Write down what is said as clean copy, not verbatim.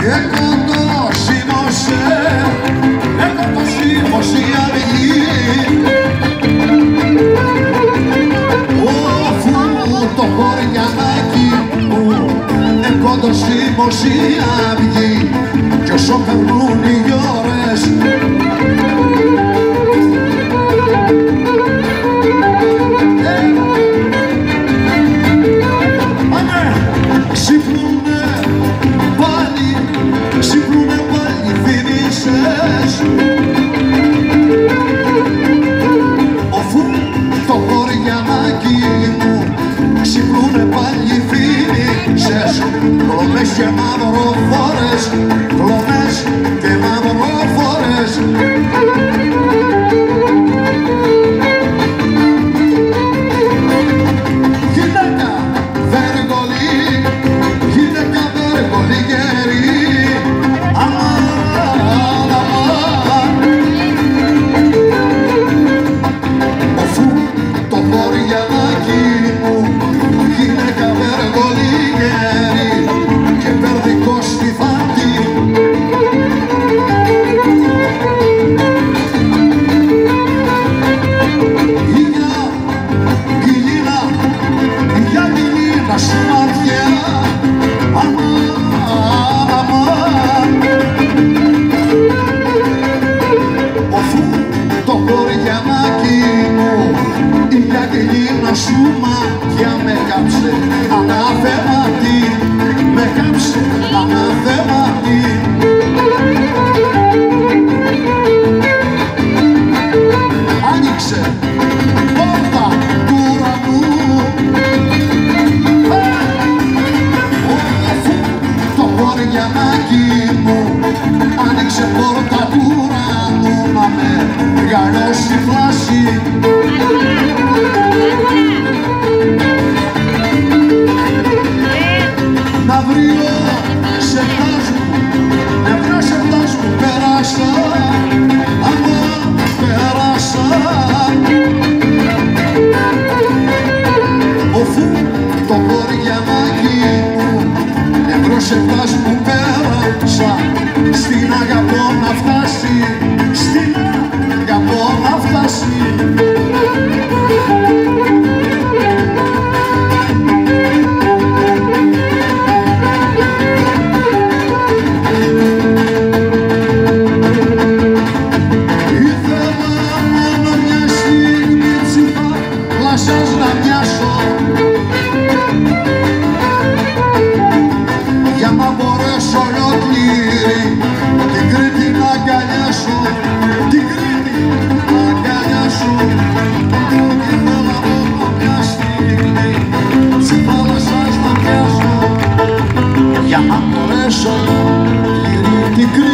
έχω το σήμωσε η αυγή, αφού το χωριανάκι μου έχω το σήμωσε η αυγή, κι όσο περνούν οι ώρες ξυπνούνε πάλι θύμησες, αφού το χωριανάκι μου ξυπνούνε πάλι θύμησες, κλωμές και μαυροφόρες, κλωμές και μαυροφόρες. Γυναίκα βεργολή, γυναίκα βεργολή γερή, αφού το χωριανάκι μου γυναίκα βεργολή γερή και περδικό στη φάτη, για γυλίνα σου μάτια, αφού το χωριανάκι μου η γυλίνα σου μάτια με κάψε αναθέματι, με κάψε αναθέματι. Άνοιξε πόρτα του ουρανού, αφού το χωριανάκι μου άνοιξε πόρτα του ουρανού, να με γαλώσει φλάση. Να βρει σεπτάς μου, νευρά σεπτάς μου πέρασα, άμα πέρασα, αφού το χωριανάκι μου νευρό σεπτάς μου πέρασα, στην αγαπώ να φτάσει, στην αγαπώ να φτάσει. Για να μπορέσω την Κρήτη